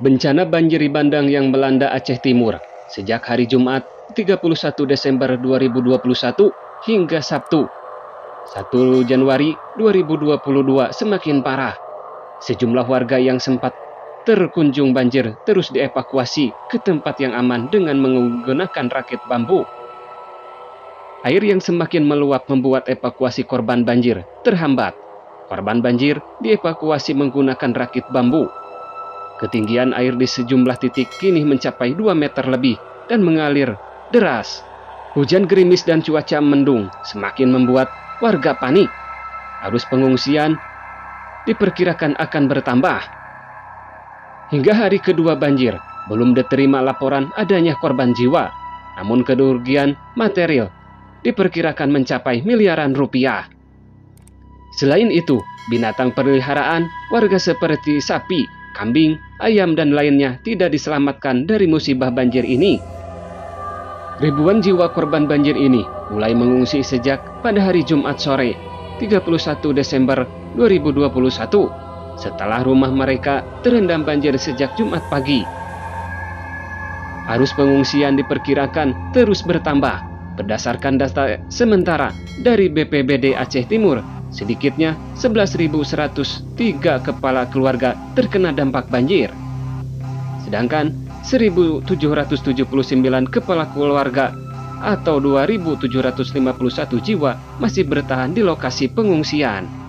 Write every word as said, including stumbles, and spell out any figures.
Bencana banjir bandang yang melanda Aceh Timur sejak hari Jumat tiga puluh satu Desember dua ribu dua puluh satu hingga Sabtu satu Januari dua ribu dua puluh dua semakin parah. Sejumlah warga yang sempat terkunjung banjir terus dievakuasi ke tempat yang aman dengan menggunakan rakit bambu. Air yang semakin meluap membuat evakuasi korban banjir terhambat. Korban banjir dievakuasi menggunakan rakit bambu. Ketinggian air di sejumlah titik kini mencapai dua meter lebih dan mengalir deras. Hujan gerimis dan cuaca mendung semakin membuat warga panik. Arus pengungsian diperkirakan akan bertambah. Hingga hari kedua banjir, belum diterima laporan adanya korban jiwa. Namun kerugian material diperkirakan mencapai miliaran rupiah. Selain itu, binatang peliharaan warga seperti sapi, kambing, ayam, dan lainnya tidak diselamatkan dari musibah banjir ini. Ribuan jiwa korban banjir ini mulai mengungsi sejak pada hari Jumat sore, tiga puluh satu Desember dua ribu dua puluh satu, setelah rumah mereka terendam banjir sejak Jumat pagi. Arus pengungsian diperkirakan terus bertambah. Berdasarkan data sementara dari B P B D Aceh Timur, sedikitnya sebelas ribu seratus tiga kepala keluarga terkena dampak banjir. Sedangkan seribu tujuh ratus tujuh puluh sembilan kepala keluarga atau dua ribu tujuh ratus lima puluh satu jiwa masih bertahan di lokasi pengungsian.